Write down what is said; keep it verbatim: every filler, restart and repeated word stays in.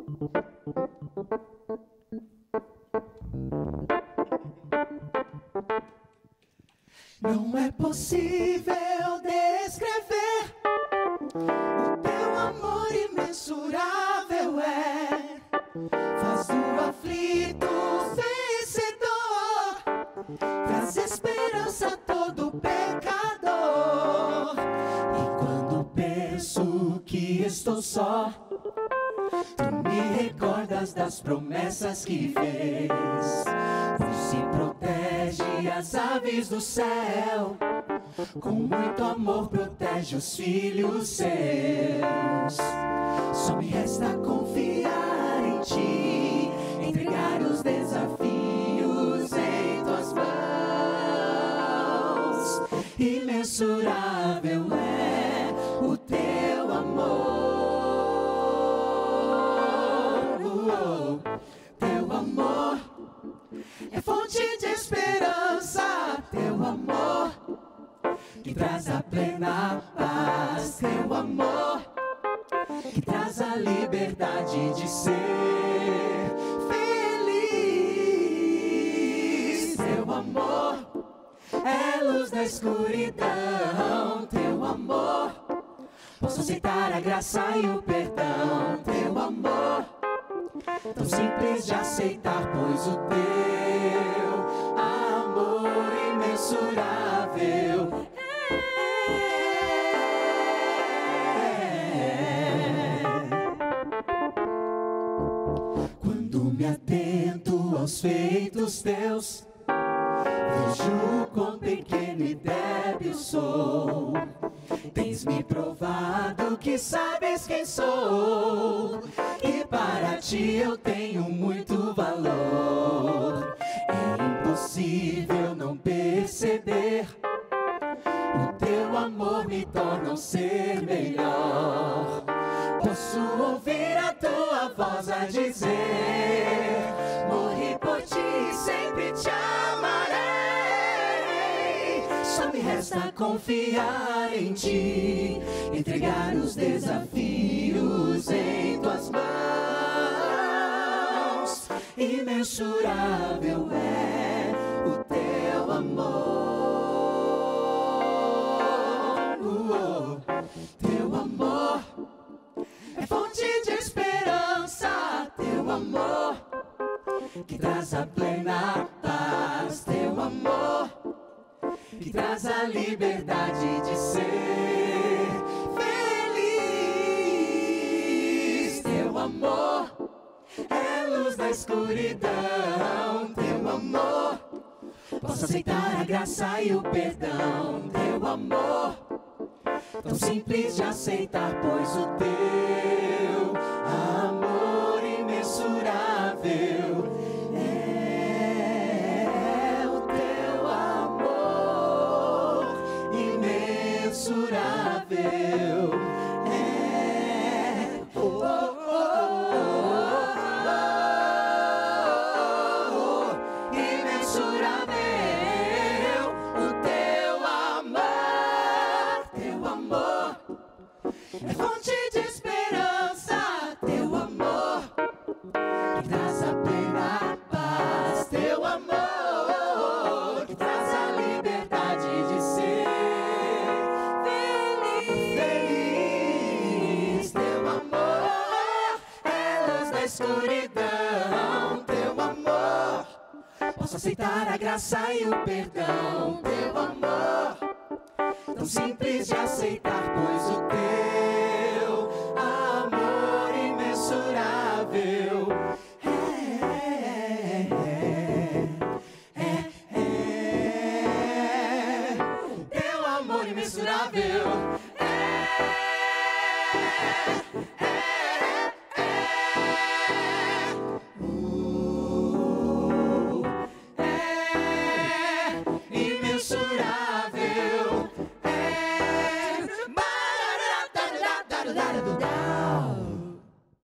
Não é possível descrever o teu amor imensurável é. Faz do aflito vencedor, traz esperança a todo pecador. E quando penso que estou só, tu me recordas das promessas que fez. Você protege as aves do céu, com muito amor protege os filhos seus. Só me resta confiar em ti, entregar os desafios em tuas mãos. Imensurável é o teu amor. Teu amor é fonte de esperança, teu amor que traz a plena paz, teu amor que traz a liberdade de ser feliz. Teu amor é luz na escuridão, teu amor posso aceitar a graça e o perdão. Teu amor tão simples de aceitar, pois o teu amor imensurável é. Quando me atento aos feitos teus, vejo quão pequeno e débil sou. Tens me provado que sabes quem sou, e para ti eu tenho muito valor. É impossível não perceber, o teu amor me torna um ser melhor. Posso ouvir a tua voz a dizer: morri por ti e sempre te amarei. Só me resta confiar em ti, entregar os desafios em tuas mãos. Imensurável é o teu amor. Uh, oh. Teu amor é fonte de esperança, teu amor que traz a plena paz, teu amor que traz a liberdade de ser feliz. Teu amor é luz na escuridão, teu amor posso aceitar a graça e o perdão. Teu amor tão simples de aceitar, pois o teu amor imensurável é. O teu amor imensurável é. Oh, oh, oh, oh, oh. Imensurável o teu amor. Teu amor é fonte de esperança, teu amor que traz a plena paz, teu amor que traz a liberdade de ser feliz. Teu amor é luz na escuridão, teu amor posso aceitar a graça e o perdão. Teu amor tão simples de aceitar, pois o teu amor imensurável é, é, é, é. Teu amor imensurável